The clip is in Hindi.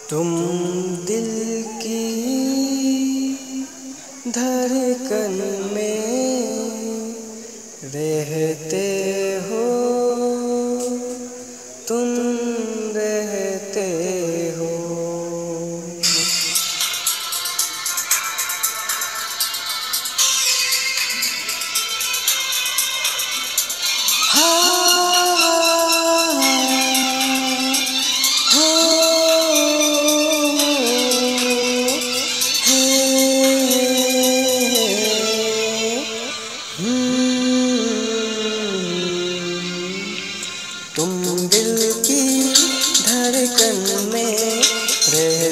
तुम दिल की धड़कन में रहते हो, तुम रहते हो। तुम दिल की धड़कन में रह